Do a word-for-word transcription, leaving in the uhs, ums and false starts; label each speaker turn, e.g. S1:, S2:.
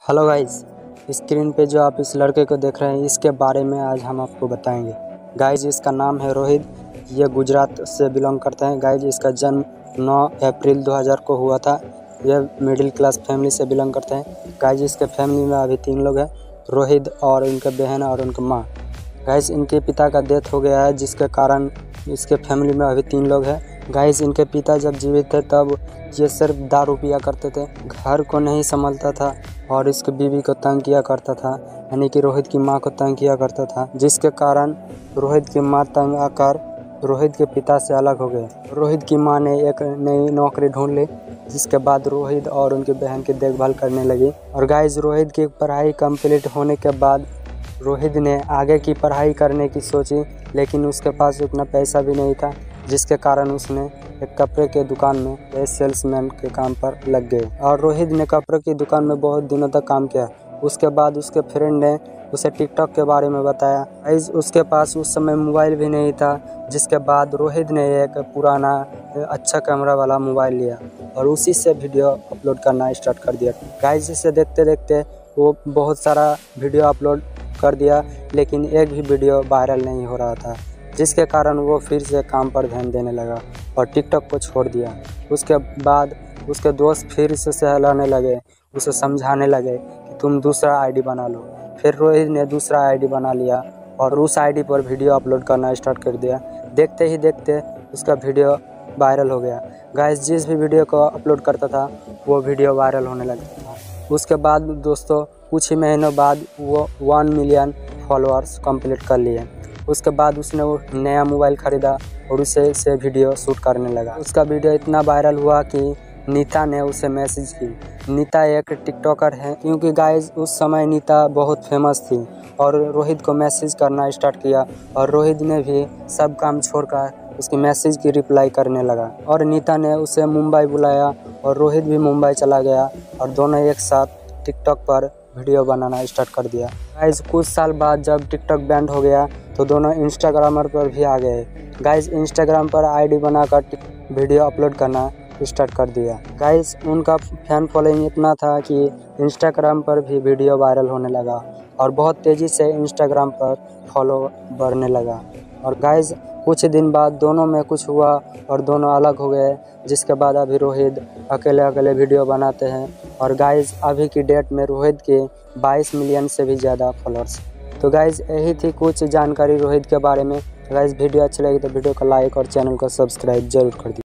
S1: Hello guys, screen पे जो आप इस लड़के को देख रहे हैं इसके बारे में आज हम आपको बताएंगे। गाइस, इसका नाम है रोहित। ये गुजरात से बिलोंग करते हैं। गाइस, इसका जन्म नौ अप्रैल दो हज़ार को हुआ था। ये मिडिल क्लास फैमिली से बिलोंग करते हैं। गाइस, इसके फैमिली में अभी तीन लोग हैं, रोहित और उनके बहन और उनके माँ। गाइस, इनके पिता का डेथ हो गया है, जिसके कारण इसके फैमिली में अभी तीन लोग हैं। गाइस, इनके पिता जब जीवित थे तब ये सिर्फ दारू पिया करते थे, घर को नहीं संभालता था और इसकी बीवी को तंग किया करता था, यानी कि रोहित की माँ को तंग किया करता था, जिसके कारण रोहित की माँ तंग आकर रोहित के पिता से अलग हो गए। रोहित की माँ ने एक नई नौकरी ढूंढ ली, जिसके बाद रोहित और उनकी बहन की देखभाल करने लगी। और गाइस, रोहित की पढ़ाई कंप्लीट होने के बाद रोहित ने आगे की पढ़ाई करने की सोची, लेकिन उसके पास उतना पैसा भी नहीं था, जिसके कारण उसने एक कपड़े के दुकान में सेल्समैन के काम पर लग गए। और रोहित ने कपड़े की दुकान में बहुत दिनों तक काम किया। उसके बाद उसके फ्रेंड ने उसे टिकटॉक के बारे में बताया। गाइस, उसके पास उस समय मोबाइल भी नहीं था, जिसके बाद रोहित ने एक पुराना अच्छा कैमरा वाला मोबाइल लिया और उसी से वीडियो अपलोड करना स्टार्ट कर दिया। गाइस, इसे देखते देखते वो बहुत सारा वीडियो अपलोड कर दिया, लेकिन एक भी वीडियो वायरल नहीं हो रहा था, जिसके कारण वो फिर से काम पर ध्यान देने लगा और टिकटॉक को छोड़ दिया। उसके बाद उसके दोस्त फिर से सहलाने लगे, उसे समझाने लगे कि तुम दूसरा आईडी बना लो। फिर रोहित ने दूसरा आईडी बना लिया और उस आईडी पर वीडियो अपलोड करना स्टार्ट कर दिया। देखते ही देखते उसका वीडियो वायरल हो गया। गाइस, जिस भी वीडियो को अपलोड करता था वो वीडियो वायरल होने लगता था। उसके बाद दोस्तों कुछ ही महीनों बाद वो वन मिलियन फॉलोअर्स कंप्लीट कर लिए। उसके बाद उसने वो नया मोबाइल ख़रीदा और उसे से वीडियो शूट करने लगा। उसका वीडियो इतना वायरल हुआ कि नीता ने उसे मैसेज की। नीता एक टिकटॉकर है, क्योंकि गाइस उस समय नीता बहुत फेमस थी और रोहित को मैसेज करना स्टार्ट किया और रोहित ने भी सब काम छोड़कर उसकी मैसेज की रिप्लाई करने लगा। और नीता ने उसे मुंबई बुलाया और रोहित भी मुंबई चला गया और दोनों एक साथ टिकटॉक पर वीडियो बनाना स्टार्ट कर दिया। गाइस, कुछ साल बाद जब टिकटॉक बैंड हो गया तो दोनों इंस्टाग्रामर पर भी आ गए। गाइस, इंस्टाग्राम पर आईडी बनाकर वीडियो अपलोड करना स्टार्ट कर दिया। गाइस, उनका फैन फॉलोइंग इतना था कि इंस्टाग्राम पर भी वीडियो वायरल होने लगा और बहुत तेज़ी से इंस्टाग्राम पर फॉलो बढ़ने लगा। और गाइस, कुछ दिन बाद दोनों में कुछ हुआ और दोनों अलग हो गए, जिसके बाद अभी रोहित अकेले अकेले वीडियो बनाते हैं। और गाइस, अभी की डेट में रोहित के बाईस मिलियन से भी ज़्यादा फॉलोअर्स। तो गाइस, यही थी कुछ जानकारी रोहित के बारे में। गाइस, वीडियो अच्छी लगी तो वीडियो को लाइक और चैनल को सब्सक्राइब जरूर कर दीजिए।